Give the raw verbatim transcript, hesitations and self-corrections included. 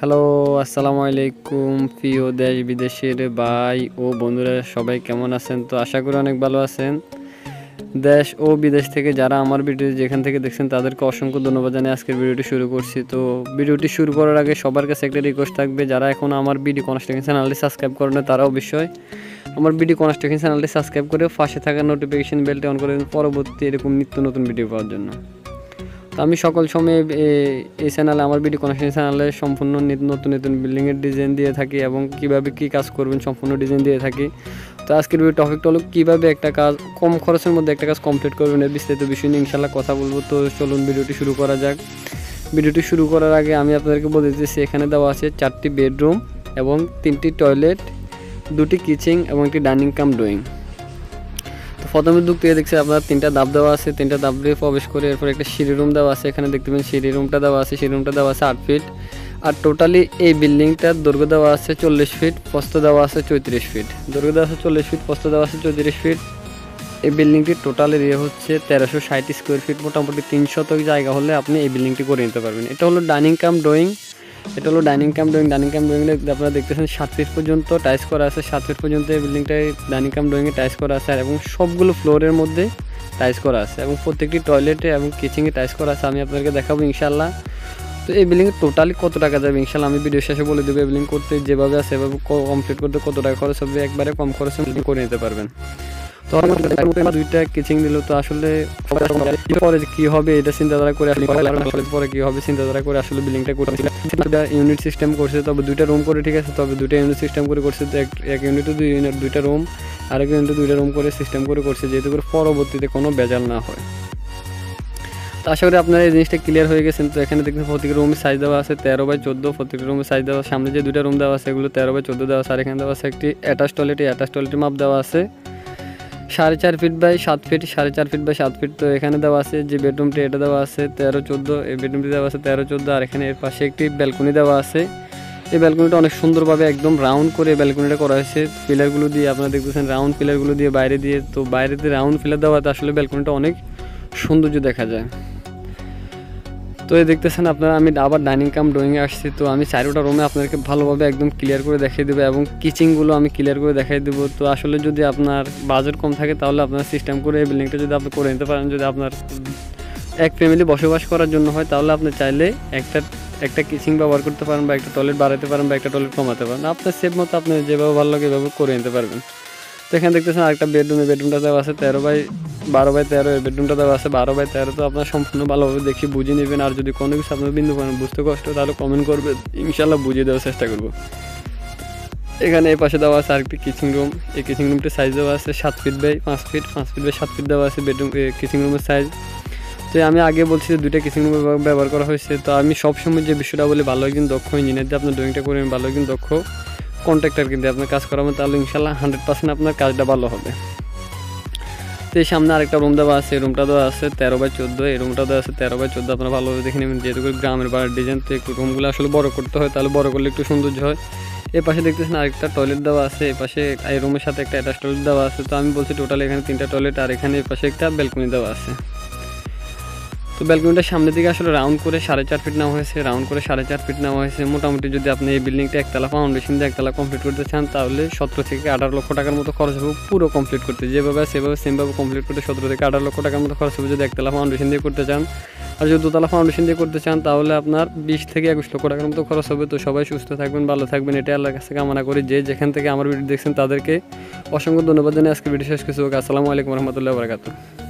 Hello, আসসালামু আলাইকুম প্রিয় দেশ বিদেশের ভাই ও বন্ধুরা, সবাই কেমন আছেন? তো আশা করি অনেক ভালো আছেন। দেশ ও বিদেশ থেকে যারা আমার ভিডিও যেখান থেকে দেখছেন তাদেরকে অসংখ্য ধন্যবাদ জানিয়ে আজকের ভিডিওটি শুরু করছি। তো ভিডিওটি শুরু করার আগে সবার কাছে একটা রিকোয়েস্ট থাকবে, যারা এখন আমার বিডি কনস্ট্রাকশন চ্যানেলটি সাবস্ক্রাইব করেন না তারা অবশ্যই আমার বিডি কনস্ট্রাকশন চ্যানেলটি সাবস্ক্রাইব করে পাশে থাকা নোটিফিকেশন বেলটি অন করে পরবর্তী এরকম নিত্য নতুন ভিডিও পাওয়ার জন্য। তো আমি সকল সময় এই চ্যানেলে আমার বিডি কনস্ট্রাকশন চ্যানেলে সম্পূর্ণ নতুন নতুন বিল্ডিংয়ের ডিজাইন দিয়ে থাকি এবং কীভাবে কী কাজ করবেন সম্পূর্ণ ডিজাইন দিয়ে থাকি। তো আজকের ভিডিও টপিকটা হলো কীভাবে একটা কাজ কম খরচের মধ্যে একটা কাজ কমপ্লিট করবেন, এর বিস্তারিত বিষয় নিয়ে ইনশাল্লাহ কথা বলবো। তো চলুন ভিডিওটি শুরু করা যাক। ভিডিওটি শুরু করার আগে আমি আপনাদেরকে বলে দিচ্ছি, এখানে দেওয়া আছে চারটি বেডরুম এবং তিনটি টয়লেট, দুটি কিচেন এবং একটি ডাইনিং কাম ড্রয়িং। তো প্রথমে ঢুকতে দেখছি আপনার তিনটা ধাপ দেওয়া আছে, তিনটা ধাপ দিয়ে প্রবেশ করে এরপর একটা সিঁড়ি রুম দেওয়া আছে। এখানে দেখতে পাবেন সিঁড়ি রুমটা দেওয়া আছে, সিঁড়ি রুমটা দেওয়া আছে আট ফিট। আর টোটালি এই বিল্ডিংটার দৈর্ঘ্য দেওয়া আছে চল্লিশ ফিট, প্রস্থ দেওয়া আছে চৌত্রিশ ফিট। দৈর্ঘ্য দেওয়া আছে চল্লিশ ফিট, প্রস্থ দেওয়া আছে চৌত্রিশ ফিট। এই বিল্ডিংটির টোটাল এরিয়া হচ্ছে তেরোশো ষাট স্কোয়ার ফিট। মোটামুটি তিন শতক জায়গা হলে আপনি এই বিল্ডিংটি করে নিতে পারবেন। এটা হলো ডাইনিং কাম ড্রয়িং, এটা হলো dining cum drawing. Dining cum ড্রয়িংয়ে আপনারা দেখতেছেন সাত ফিট পর্যন্ত টাইলস করা আছে, সাত ফিট পর্যন্ত এই বিল্ডিংটায় ডাইনিং কাম ড্রয়িংয়ে টাইলস করা আছে এবং সবগুলো ফ্লোরের মধ্যে টাইলস করা আছে এবং প্রত্যেকটি টয়লেটে এবং কিচেনে টাইলস করা আছে। আমি আপনাদেরকে দেখাবো ইনশাল্লাহ। তো এই বিল্ডিংয়ে টোটালি কত টাকা যাবে ইনশাল্লাহ আমি ভিডিও শেষে বলে দেবো। এই বিল্ডিং করতে যেভাবে আছে সেভাবে কমপ্লিট করতে কত টাকা খরচ হবে, একবারে কম খরচে বিল্ডিং করে নিতে পারবেন। তো দুইটা কিচেন দিল, তো আসলে পরে কী হবে এটা চিন্তাধারা করে আসলে পরে কী হবে চিন্তাধারা করে আসলে বিল্ডিংটা করতে ইউনিট সিস্টেম করছে। তবে দুইটা রুম করে ঠিক আছে, তবে দুইটা ইউনিট সিস্টেম করে করছে। তো এক ইউনিটে দুই ইউনিট দুইটা রুম, আরেক ইউনিটে দুইটা রুম করে সিস্টেম করে করছে, যেহেতু করে পরবর্তীতে কোনো বেজাল না হয়। তো আশা করি আপনারা এই জিনিসটা ক্লিয়ার হয়ে গেছেন। তো এখানে দেখবেন প্রত্যেকটা রুমের সাইজ দেওয়া আছে তেরো বাই চোদ্দো, প্রত্যেকটা রুমের সাইজ দেওয়া, সামনে যে দুইটা রুম দেওয়া আছে এগুলো তেরো বাই চোদ্দো দেওয়া আছে। আর এখানে দেওয়া আছে একটি অ্যাটাচ টয়লেট, অ্যাটাচ টয়লেটের মাপ দেওয়া আছে সাড়ে চার ফিট বাই সাত ফিট, সাড়ে চার ফিট বাই সাত ফিট। তো এখানে দেওয়া আছে যে বেডরুমটি এটা দেওয়া আছে তেরো চোদ্দো, এই বেডরুমটি দেওয়া আছে তেরো চোদ্দো। আর এখানে এর পাশে একটি ব্যালকনি দেওয়া আছে। এই ব্যালকনিটা অনেক সুন্দরভাবে একদম রাউন্ড করে ব্যালকনিটা করা হয়েছে পিলারগুলো দিয়ে, আপনারা দেখতেছেন রাউন্ড পিলারগুলো দিয়ে বাইরে দিয়ে। তো বাইরেতে রাউন্ড পিলার দেওয়াতে আসলে ব্যালকনিটা অনেক সৌন্দর্য দেখা যায়। তো এই দেখতেছেন আপনারা আমি আবার ডাইনিং কাম ড্রয়িংয়ে আসছি। তো আমি চারোটা রুমে আপনাদেরকে ভালোভাবে একদম ক্লিয়ার করে দেখিয়ে দেবো এবং কিচেনগুলো আমি ক্লিয়ার করে দেখাই দেবো। তো আসলে যদি আপনার বাজেট কম থাকে তাহলে আপনার সিস্টেম করে এই বিল্ডিংটা যদি আপনি করে নিতে পারেন, যদি আপনার এক ফ্যামিলি বসবাস করার জন্য হয় তাহলে আপনি চাইলে একটা একটা কিচেন ব্যবহার করতে পারেন বা একটা টয়লেট বাড়াতে পারেন বা একটা টয়লেট কমাতে পারেন। আপনার সেভ মতো আপনি যেভাবে ভালো লাগে এভাবে করে নিতে পারবেন। তো এখানে দেখতেছেন আরেকটা বেডরুমে বেডরুমটা দেওয়া আছে তেরো বাই বারো বাই তেরো, এর বেডরুমটা দেওয়া আছে বারো বাই তেরো। তো আপনার সম্পূর্ণ ভালোভাবে দেখি বুঝে নেবেন। আর যদি কোনো কিছু আপনার বিন্দু পান বুঝতে কষ্ট তাহলে কমেন্ট করবেন, ইনশাল্লাহ বুঝিয়ে দেওয়ার চেষ্টা করবো। এখানে এই পাশে দেওয়া আছে আরেকটি কিচেন রুম। এই কিচেন রুমটির সাইজ দেওয়া আছে সাত ফিট বাই পাঁচ ফিট, পাঁচ ফিট বাই সাত ফিট দেওয়া আছে বেডরুম কিচেন রুমের সাইজ। তো আমি আগে বলছি যে দুইটা কিচেন রুম ব্যবহার করা হয়েছে। তো আমি সবসময় যে বিষয়টা বলি, ভালো একজন দক্ষ ইঞ্জিনিয়ার দিয়ে আপনার ড্রয়িংটা করে ভালো একজন দক্ষ কন্ট্রাক্টর কিন্তু আপনার কাজ করাবেন, তাহলে ইনশাল্লাহ হান্ড্রেড পার্সেন্ট আপনার কাজটা ভালো হবে। তো এই সামনে আরেকটা রুম দেওয়া আছে, এই রুমটা দেওয়া আছে তেরো বাই চোদ্দো, এই রুমটা দেওয়া আছে তেরো বাই চোদ্দো। আপনারা ভালোভাবে দেখে নেবেন, যেহেতু গ্রামের বাড়ির ডিজাইন তো একটু রুমগুলো আসলে বড় করতে হয়, তাহলে বড় করলে একটু সৌন্দর্য হয়। এই পাশে দেখতেছেন আরেকটা টয়লেট দেওয়া আছে, এই পাশে এই রুমের সাথে একটা অ্যাটাচ টয়লেট দেওয়া আছে। তো আমি বলছি টোটাল এখানে তিনটা টয়লেট আর এখানে এই পাশে একটা ব্যালকনি দেওয়া আছে। তো ব্যালকনিটা সামনের দিকে আসলে রাউন্ড করে সাড়ে চার ফিট নেওয়া হয়েছে, রাউন্ড করে সাড়ে চার ফিট নেওয়া হয়েছে। মোটামুটি যদি আপনি এই বিল্ডিংটা একতলা ফাউন্ডেশন দিয়ে একতলা কমপ্লিট করতে চান তাহলে সতেরো থেকে আঠারো লক্ষ টাকার মতো খরচ হবে পুরো কমপ্লিট করতে। যেভাবে সেভাবে সেমভাবে কমপ্লিট করতে সতেরো থেকে আঠারো লক্ষ টাকার মতো খরচ হবে যদি একতলা ফাউন্ডেশন দিয়ে করতে চান। আর যদি দোতলা ফাউন্ডেশন দিয়ে করতে চান তাহলে আপনার বিশ থেকে একুশ লক্ষ টাকার মতো খরচ হবে। তো সবাই সুস্থ থাকবেন, ভালো থাকবেন, এটা আল্লাহর কাছে কামনা করি। যে যেখান থেকে আমার ভিডিও দেখছেন তাদেরকে অসংখ্য ধন্যবাদ জানিয়ে আজকে ভিডিও শেষ করছি। ওকে, আসসালামু আলাইকুম রহমতুল্লাহ বারাকাতুহু।